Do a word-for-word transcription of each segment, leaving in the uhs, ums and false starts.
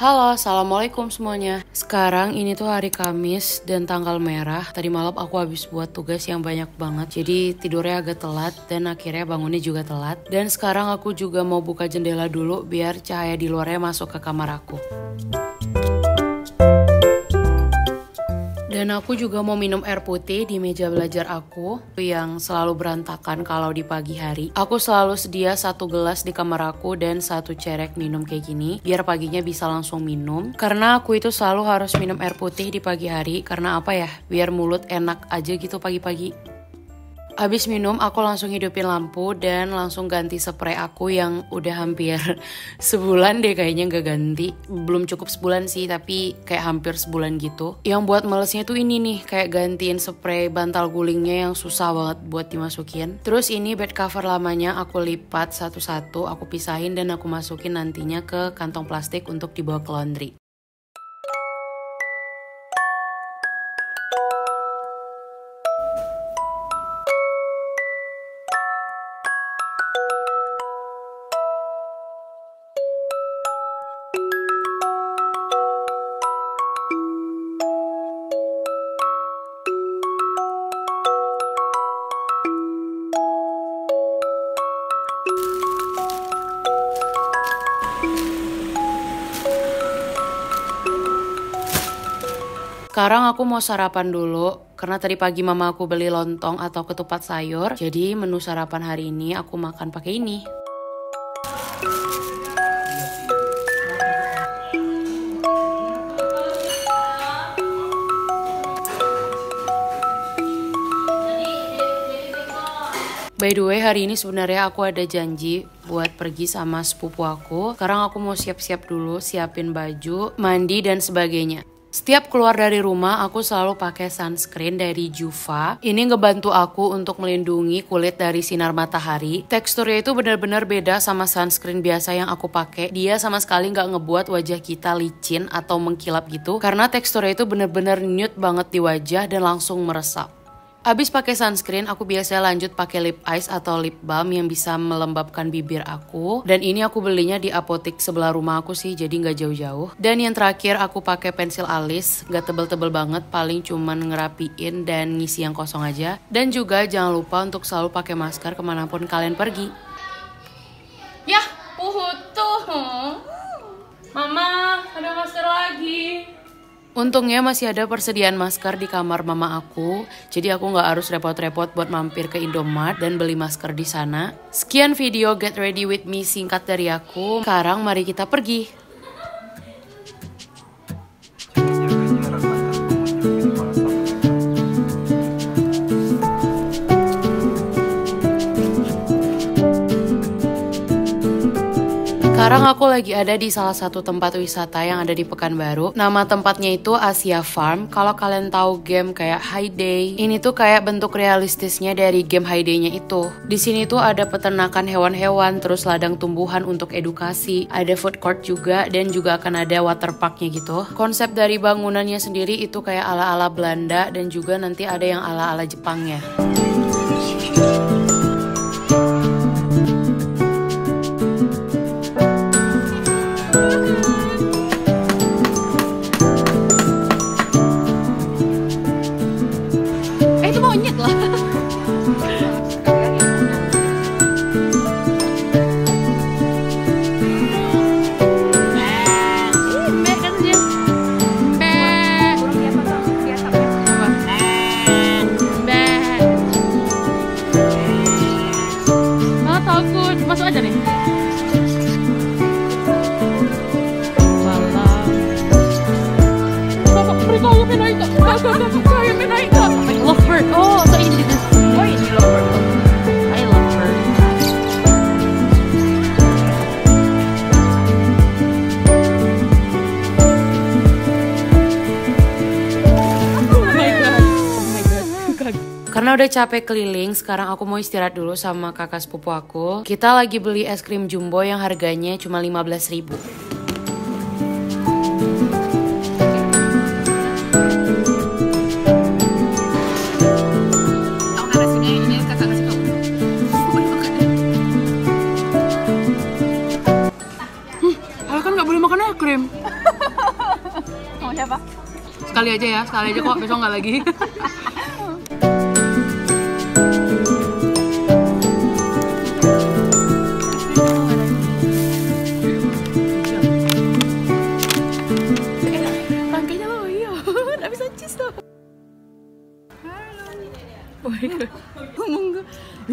Halo, assalamualaikum semuanya. Sekarang ini tuh hari Kamis dan tanggal merah. Tadi malam aku habis buat tugas yang banyak banget, jadi tidurnya agak telat dan akhirnya bangunnya juga telat. Dan sekarang aku juga mau buka jendela dulu biar cahaya di luarnya masuk ke kamar aku. Dan aku juga mau minum air putih di meja belajar aku yang selalu berantakan kalau di pagi hari. Aku selalu sedia satu gelas di kamar aku dan satu cerek minum kayak gini biar paginya bisa langsung minum. Karena aku itu selalu harus minum air putih di pagi hari karena apa ya? Biar mulut enak aja gitu pagi-pagi. Abis minum aku langsung hidupin lampu dan langsung ganti spray aku yang udah hampir sebulan deh kayaknya gak ganti. Belum cukup sebulan sih tapi kayak hampir sebulan gitu. Yang buat malesnya tuh ini nih, kayak gantiin spray bantal gulingnya yang susah banget buat dimasukin. Terus ini bed cover lamanya aku lipat satu-satu, aku pisahin dan aku masukin nantinya ke kantong plastik untuk dibawa ke laundry. Sekarang aku mau sarapan dulu, karena tadi pagi mama aku beli lontong atau ketupat sayur. Jadi menu sarapan hari ini aku makan pakai ini. By the way, hari ini sebenarnya aku ada janji buat pergi sama sepupu aku. Sekarang aku mau siap-siap dulu, siapin baju, mandi dan sebagainya. Setiap keluar dari rumah, aku selalu pakai sunscreen dari Juva. Ini ngebantu aku untuk melindungi kulit dari sinar matahari. Teksturnya itu benar-benar beda sama sunscreen biasa yang aku pakai. Dia sama sekali nggak ngebuat wajah kita licin atau mengkilap gitu. Karena teksturnya itu benar-benar nude banget di wajah dan langsung meresap. Abis pakai sunscreen, aku biasanya lanjut pakai lip ice atau lip balm yang bisa melembabkan bibir aku. Dan ini aku belinya di apotek sebelah rumah aku sih, jadi nggak jauh-jauh. Dan yang terakhir aku pakai pensil alis, nggak tebel-tebel banget, paling cuman ngerapiin dan ngisi yang kosong aja. Dan juga jangan lupa untuk selalu pakai masker kemanapun kalian pergi. Yah, puhutuh. Mama, ada masker lagi. Untungnya masih ada persediaan masker di kamar mama aku, jadi aku nggak harus repot-repot buat mampir ke Indomart dan beli masker di sana. Sekian video Get Ready With Me singkat dari aku. Sekarang mari kita pergi. Sekarang aku lagi ada di salah satu tempat wisata yang ada di Pekanbaru. Nama tempatnya itu Asia Farm. Kalau kalian tahu game kayak Hay Day, ini tuh kayak bentuk realistisnya dari game Hay Day-nya itu. Di sini tuh ada peternakan hewan-hewan, terus ladang tumbuhan untuk edukasi, ada food court juga, dan juga akan ada water park-nya gitu. Konsep dari bangunannya sendiri itu kayak ala-ala Belanda dan juga nanti ada yang ala-ala Jepangnya. Masuk aja nih. Lovebird. Oh, so ini dito. Oh, ini lovebird. I love bird. Oh my god. Oh my god. Karena udah capek keliling, sekarang aku mau istirahat dulu sama kakak sepupu aku. Kita lagi beli es krim jumbo yang harganya cuma lima belas ribu. Hmm, Al kan nggak boleh makan es krim. sekali aja ya, sekali aja kok, besok nggak lagi. Rangkainya lo, iya, nggak bisa cheese tuh. Oh my god, ngomong gue.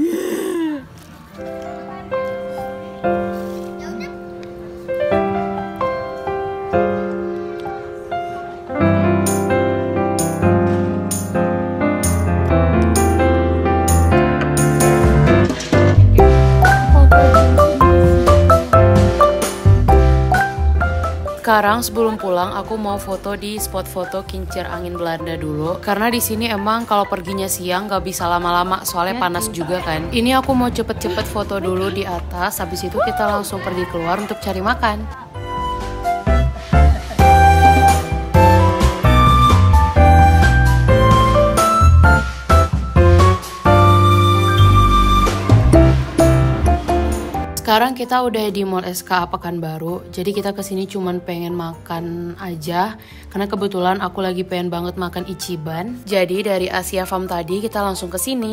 Sekarang sebelum pulang aku mau foto di spot foto Kincir Angin Belanda dulu, karena di sini emang kalau perginya siang nggak bisa lama-lama soalnya panas juga kan. Ini aku mau cepet-cepet foto dulu di atas, habis itu kita langsung pergi keluar untuk cari makan. Sekarang kita udah di Mall S K A Pekanbaru, jadi kita kesini cuman pengen makan aja, karena kebetulan aku lagi pengen banget makan Ichiban. Jadi dari Asia Farm tadi kita langsung ke sini.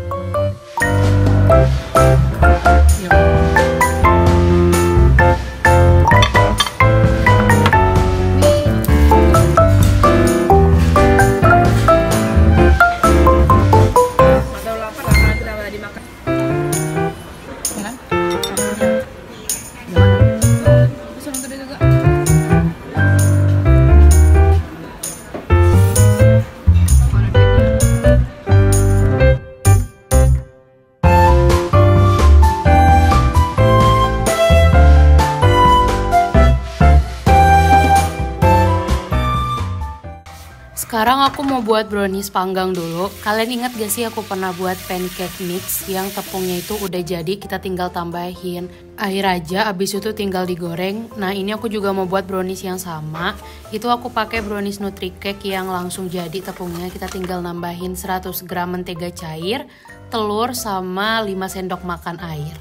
Sekarang aku mau buat brownies panggang dulu. Kalian ingat gak sih aku pernah buat pancake mix yang tepungnya itu udah jadi, kita tinggal tambahin air aja, abis itu tinggal digoreng. Nah ini aku juga mau buat brownies yang sama. Itu aku pakai brownies Nutricake yang langsung jadi tepungnya. Kita tinggal nambahin seratus gram mentega cair, telur sama lima sendok makan air.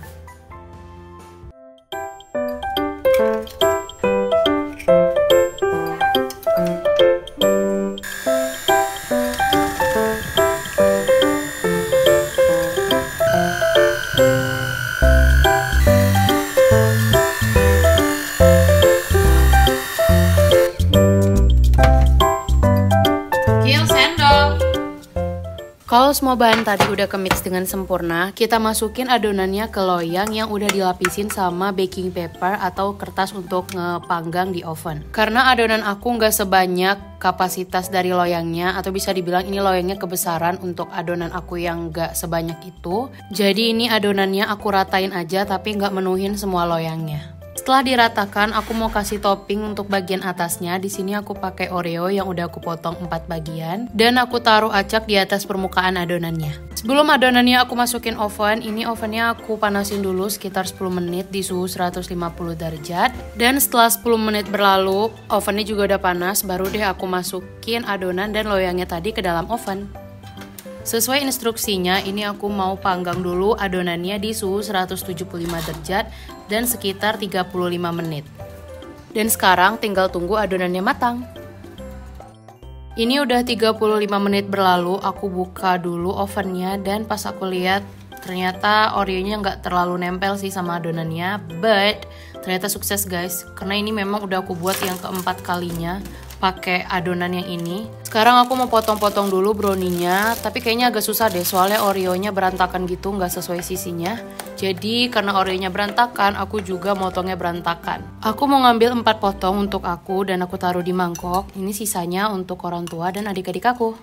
Kalau semua bahan tadi udah ke-mix dengan sempurna, kita masukin adonannya ke loyang yang udah dilapisin sama baking paper atau kertas untuk ngepanggang di oven. Karena adonan aku nggak sebanyak kapasitas dari loyangnya, atau bisa dibilang ini loyangnya kebesaran untuk adonan aku yang nggak sebanyak itu. Jadi ini adonannya aku ratain aja tapi nggak menuhin semua loyangnya. Setelah diratakan, aku mau kasih topping untuk bagian atasnya. Di sini aku pakai Oreo yang udah aku potong empat bagian dan aku taruh acak di atas permukaan adonannya. Sebelum adonannya aku masukin oven, ini ovennya aku panasin dulu sekitar sepuluh menit di suhu seratus lima puluh derajat. Dan setelah sepuluh menit berlalu, ovennya juga udah panas, baru deh aku masukin adonan dan loyangnya tadi ke dalam oven. Sesuai instruksinya, ini aku mau panggang dulu adonannya di suhu seratus tujuh puluh lima derajat dan sekitar tiga puluh lima menit. Dan sekarang tinggal tunggu adonannya matang. Ini udah tiga puluh lima menit berlalu, aku buka dulu ovennya dan pas aku lihat ternyata Oreonya nggak terlalu nempel sih sama adonannya, but ternyata sukses guys, karena ini memang udah aku buat yang keempat kalinya pakai adonan yang ini. Sekarang aku mau potong-potong dulu browninya, tapi kayaknya agak susah deh soalnya Oreonya berantakan gitu, nggak sesuai sisinya. Jadi karena Oreonya berantakan, aku juga motongnya berantakan. Aku mau ngambil empat potong untuk aku dan aku taruh di mangkok. Ini sisanya untuk orang tua dan adik-adik aku.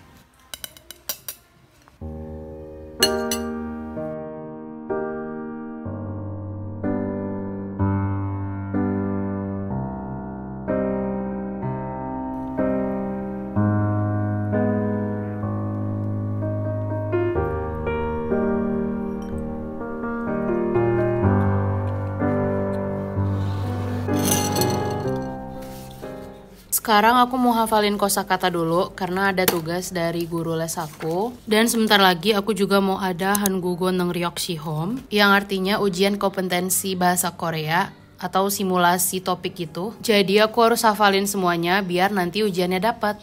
Sekarang aku mau hafalin kosakata dulu karena ada tugas dari guru les aku. Dan sebentar lagi aku juga mau ada Hangugo Neungryok Shihom yang artinya ujian kompetensi bahasa Korea. atau simulasi topik gitu. Jadi aku harus hafalin semuanya biar nanti ujiannya dapat.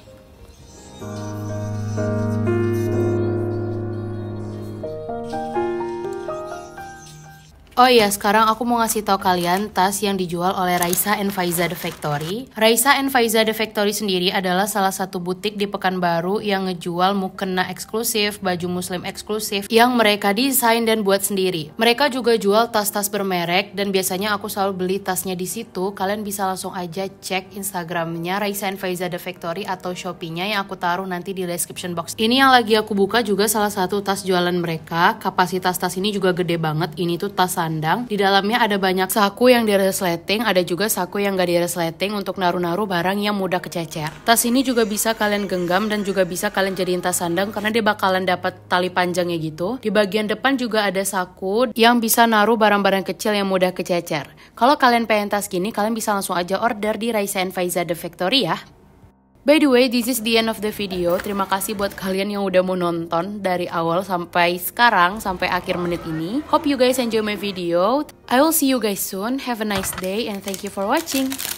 Oh iya, sekarang aku mau ngasih tahu kalian tas yang dijual oleh Raisa and Faiza The Factory. Raisa and Faiza The Factory sendiri adalah salah satu butik di Pekanbaru yang ngejual mukena eksklusif, baju muslim eksklusif yang mereka desain dan buat sendiri. Mereka juga jual tas-tas bermerek dan biasanya aku selalu beli tasnya di situ. Kalian bisa langsung aja cek Instagramnya Raisa and Faiza The Factory atau Shopee-nya yang aku taruh nanti di description box. Ini yang lagi aku buka juga salah satu tas jualan mereka. Kapasitas tas ini juga gede banget. Ini tuh tas sandang. Di dalamnya ada banyak saku yang di-resleting, ada juga saku yang gak di-resleting untuk naruh-naruh barang yang mudah kececer. Tas ini juga bisa kalian genggam dan juga bisa kalian jadiin tas sandang karena dia bakalan dapat tali panjangnya gitu. Di bagian depan juga ada saku yang bisa naruh barang-barang kecil yang mudah kececer. Kalau kalian pengen tas gini, kalian bisa langsung aja order di Raisa and Faiza The Factory ya. By the way, this is the end of the video. Terima kasih buat kalian yang udah mau nonton dari awal sampai sekarang, sampai akhir menit ini. Hope you guys enjoy my video. I will see you guys soon. Have a nice day and thank you for watching.